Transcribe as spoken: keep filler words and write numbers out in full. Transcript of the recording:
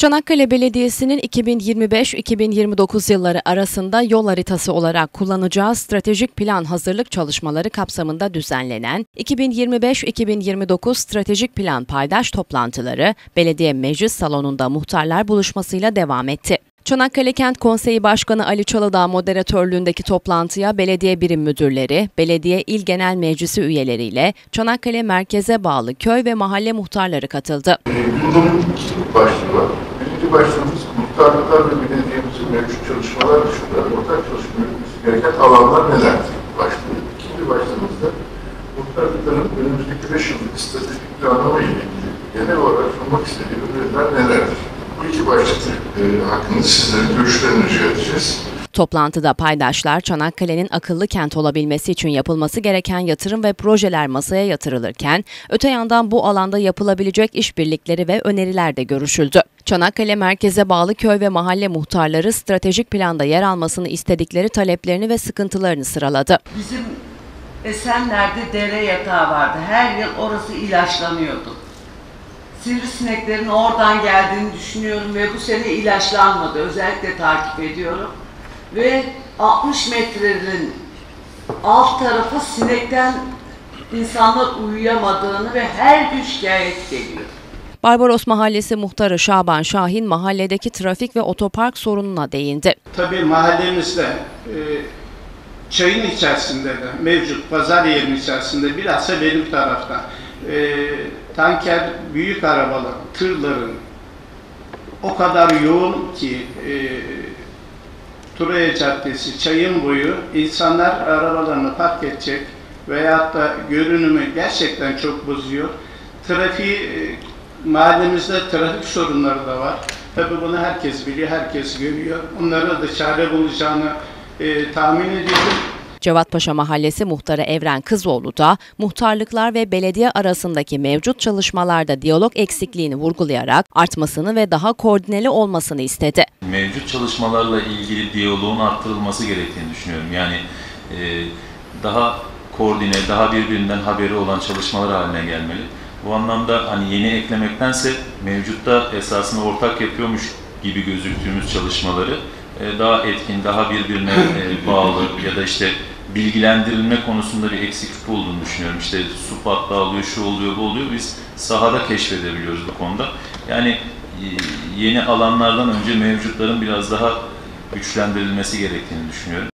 Çanakkale Belediyesi'nin iki bin yirmi beş iki bin yirmi dokuz yılları arasında yol haritası olarak kullanacağı stratejik plan hazırlık çalışmaları kapsamında düzenlenen iki bin yirmi beş iki bin yirmi dokuz stratejik plan paydaş toplantıları Belediye Meclis Salonu'nda muhtarlar buluşmasıyla devam etti. Çanakkale Kent Konseyi Başkanı Ali Çalıdağ moderatörlüğündeki toplantıya belediye birim müdürleri, belediye il genel meclisi üyeleriyle Çanakkale merkeze bağlı köy ve mahalle muhtarları katıldı. Gündemin iki başlığı var. Birinci başlığımız muhtarlıklar ve belediyemizin mevcut çalışmalar dışında ortak çalışmamız gereken alanlar neler başlığı. İkinci başlığımızda muhtarlıkların önümüzdeki beş yıllık stratejik planlama ile ilgili genel olarak sunmak istediği öneriler nelerdir? Bu iki başlık e, hakkında sizlerin görüşlerini rica edeceğiz. Toplantıda paydaşlar Çanakkale'nin akıllı kent olabilmesi için yapılması gereken yatırım ve projeler masaya yatırılırken, öte yandan bu alanda yapılabilecek işbirlikleri ve öneriler de görüşüldü. Çanakkale merkeze bağlı köy ve mahalle muhtarları stratejik planda yer almasını istedikleri taleplerini ve sıkıntılarını sıraladı. Bizim Esenler'de dere yatağı vardı. Her yıl orası ilaçlanıyordu. Sivrisineklerin oradan geldiğini düşünüyorum ve bu sene ilaçlanmadı. Özellikle takip ediyorum. Ve altmış metrenin alt tarafı sinekten insanlar uyuyamadığını ve her gün şikayet geliyor. Barbaros Mahallesi muhtarı Şaban Şahin mahalledeki trafik ve otopark sorununa değindi. Tabii mahallemizde e, çayın içerisinde de mevcut pazar yerinin içerisinde bilhassa benim tarafta e, tanker büyük arabalar, tırların o kadar yoğun ki e, Turaya Caddesi, Çayın boyu insanlar arabalarını park edecek veyahut da görünümü gerçekten çok bozuyor. Trafiği, mahallemizde trafik sorunları da var. Tabii bunu herkes biliyor, herkes görüyor. Onlara da çare bulacağını e, tahmin ediyorum. Cevatpaşa Mahallesi muhtarı Evren Kızoğlu da muhtarlıklar ve belediye arasındaki mevcut çalışmalarda diyalog eksikliğini vurgulayarak artmasını ve daha koordineli olmasını istedi. Mevcut çalışmalarla ilgili diyaloğun arttırılması gerektiğini düşünüyorum. Yani e, daha koordine, daha birbirinden haberi olan çalışmalar haline gelmeli. Bu anlamda hani yeni eklemektense mevcutta esasında ortak yapıyormuş gibi gözüktüğümüz çalışmaları e, daha etkin, daha birbirine e, bağlı ya da işte bilgilendirilme konusunda bir eksiklik olduğunu düşünüyorum. İşte su patlağı oluyor, şu oluyor, bu oluyor. Biz sahada keşfedebiliyoruz bu konuda. Yani yeni alanlardan önce mevcutların biraz daha güçlendirilmesi gerektiğini düşünüyorum.